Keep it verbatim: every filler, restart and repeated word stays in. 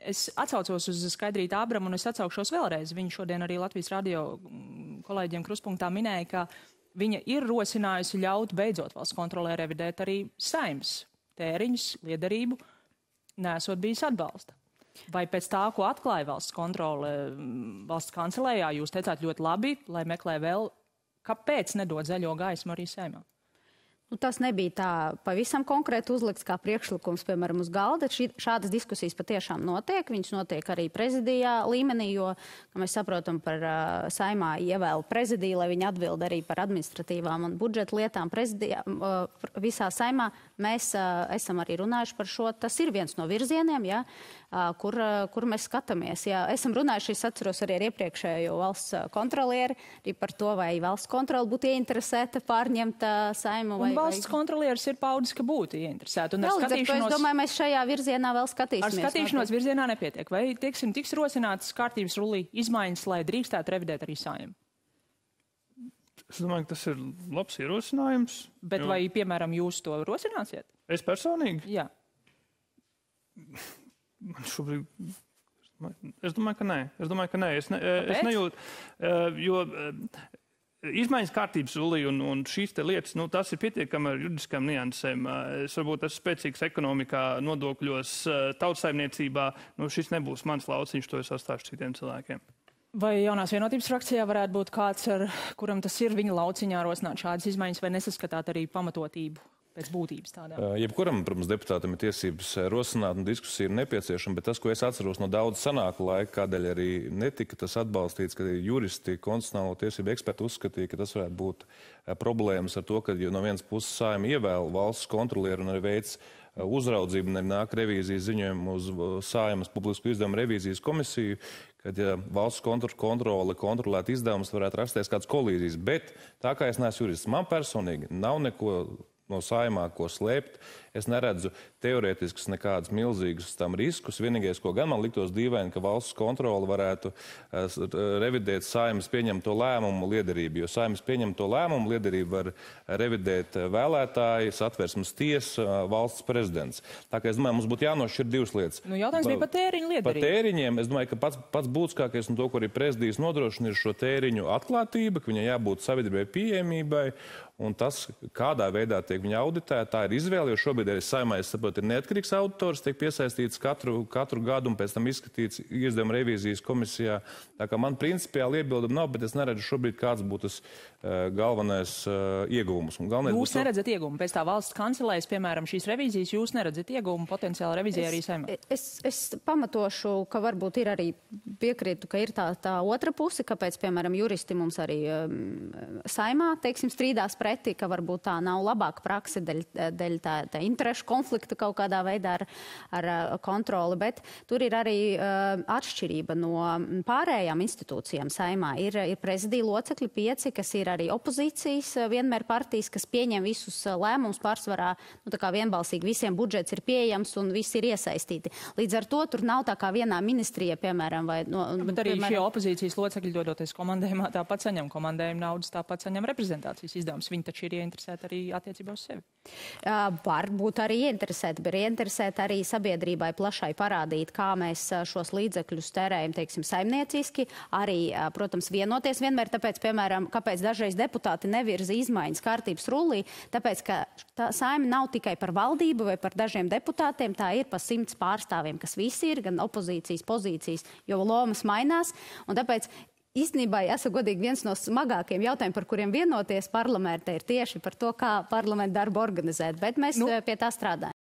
Es atsaucos uz Skaidrītu Ābramu un es atsaukšos vēlreiz. Viņa šodien arī Latvijas radio kolēģiem Kruspunktā minēja, ka viņa ir rosinājusi ļaut beidzot valsts kontrolē revidēt arī Saeimas tēriņus, liederību, nesot bijis atbalsta. Vai pēc tā, ko atklāja valsts kontrole valsts kancelējā, jūs teicāt ļoti labi, lai meklē vēl, kāpēc nedod zaļo gaismu arī Saeimā? Nu, tas nebija tā pavisam konkrēti uzlikts kā priekšlikums, piemēram, uz galda. Šī, šādas diskusijas patiešām notiek. Viņas notiek arī prezidijā līmenī, jo, kā mēs saprotam, par uh, Saeimā ievēlu prezidiju, lai viņi atbild arī par administratīvām un budžeta lietām prezidijā. Uh, visā Saeimā mēs uh, esam arī runājuši par šo. Tas ir viens no virzieniem, ja, uh, kur, uh, kur mēs skatāmies. Ja. Esam runājuši, es atceros arī ar iepriekšējo valsts kontrolieri, arī par to, vai valsts kontroli būtu ieinteresēta pārņemt uh, Saeimu. Vai, valsts kontrolieris ir paudis, ka būtu ieinteresēta. Un ar Vēl, skatīšanos... Es domāju, mēs šajā virzienā vēl skatīsimies. Ar skatīšanos virzienā nepietiek. Vai, tieksim, tiks rosinātas kārtības rullī izmaiņas, lai drīkstētu revidēt arī Saeimu? Es domāju, ka tas ir labs ierosinājums. Bet jo... vai, piemēram, jūs to rosināsiet? Es personīgi? Jā. Man šobrīd... Es domāju, ka nē. Es domāju, ka nē. Es, ne, es nejūtu, jo... Izmaiņas kārtības rullī un, un šīs te lietas, nu, tas ir pietiekami ar juridiskām niansēm. Es varbūt esmu spēcīgs ekonomikā, nodokļos, tautsaimniecībā. Nu, šis nebūs mans lauciņš, to es atstāšu citiem cilvēkiem. Vai jaunās vienotības frakcijā varētu būt kāds, ar kuram tas ir viņa lauciņā rosināt šādas izmaiņas, vai nesaskatāt arī pamatotību pēc būtības tādām? Jebkuram, protams, deputātam ir tiesības rosināt un diskusija ir nepieciešama, bet tas, ko es atceros no daudz sanāku laika, kādēļ arī netika tas atbalstīts, ka juristi, konstitucionālo tiesību eksperti uzskatīja, ka tas varētu būt problēmas ar to, ka no vienas puses Saeima ievēl valsts kontrolieru un arī veids uzraudzību un arī nāk revīzijas ziņojumu uz Saeimas publisku izdevumu revīzijas komisiju, kad ja valsts kontrole kontrolēt izdevumus varētu rasties kāds kolīzijas. Bet tā kā es neesmu jurists, man personīgi nav neko no Saeimā, ko slēpt. Es neredzu teorētiskus nekādus milzīgus tam riskus. Vienīgais, ko gan man liktos dīvaini, ka valsts kontrole varētu uh, revidēt Saeimas pieņemto lēmumu liederību, jo Saeimas pieņemto lēmumu liederību var revidēt vēlētāji, Satversmes tiesa, uh, valsts prezidents. Tā kā es domāju, mums būtu jānošķir divas lietas. Nu, jautājums bija par tēriņu liederību. Par tēriņiem, es domāju, ka pats, pats būtiskākais un to, ko arī prezidijas nodrošina, ir šo tēriņu atklātība, ka viņai jābūt sabiedrībai pieejamībai. Un tas, kādā veidā tiek viņa auditēta, tā ir izvēle, jo šobrīd arī Saeimā, es saprotu, ir neatkarīgs auditors, tiek piesaistīts katru, katru gadu un pēc tam izskatīts izdevuma revīzijas komisijā. Tā kā man principiāli iebildumi nav, bet es neredzu šobrīd, kāds būtu tas uh, galvenais uh, ieguvums. Galvenais jūs būs... neredzat ieguvumu pēc tā valsts kancelējas, piemēram, šīs revīzijas, jūs neredzat ieguvumu potenciāli revīzijai arī Saeimā? Es, es pamatošu, ka varbūt ir arī piekrītu, ka ir tā, tā otra puse, kāpēc, piemēram, juristi mums arī um, Saeimā, teiksim, strīdās pretī, ka varbūt tā nav labāka prakse dēļ, dēļ tā, tā interešu konflikta kaut kādā veidā ar, ar kontroli, bet tur ir arī uh, atšķirība no pārējām institūcijām Saeimā. Ir, ir prezidija locekļi pieci, kas ir arī opozīcijas, vienmēr partijas, kas pieņem visus lēmumus pārsvarā, nu tā kā vienbalsīgi visiem budžets ir pieejams un visi ir iesaistīti. Līdz ar to tur nav tā kā vienā ministrijā, piemēram, vai... No, bet arī piemēram, šie opozīcijas locekļi dodoties komandējumā, tāpat saņem komandējumu naudas, tāpat saņem reprezentācijas izdevumus. Viņi taču ir ieinteresēti arī attiecībā uz sevi. Uh, var būt arī ieinteresēti, bet ieinteresēti arī sabiedrībai plašai parādīt, kā mēs šos līdzekļus tērējam, teiksim, saimnieciski, arī, uh, protams, vienoties vienmēr, tāpēc, piemēram, kāpēc dažreiz deputāti nevirza izmaiņas kārtības rullī, tāpēc, ka tā Saeima nav tikai par valdību vai par dažiem deputātiem, tā ir pa simts pārstāvjiem, kas visi ir, gan opozīcijas pozīcijas, jo lomas mainās, un tāpēc īstenībā, jāsaka godīgi, viens no smagākiem jautājumiem, par kuriem vienoties parlamentē, ir tieši par to, kā parlamentu darbu organizēt, bet mēs nu, pie tā strādājam.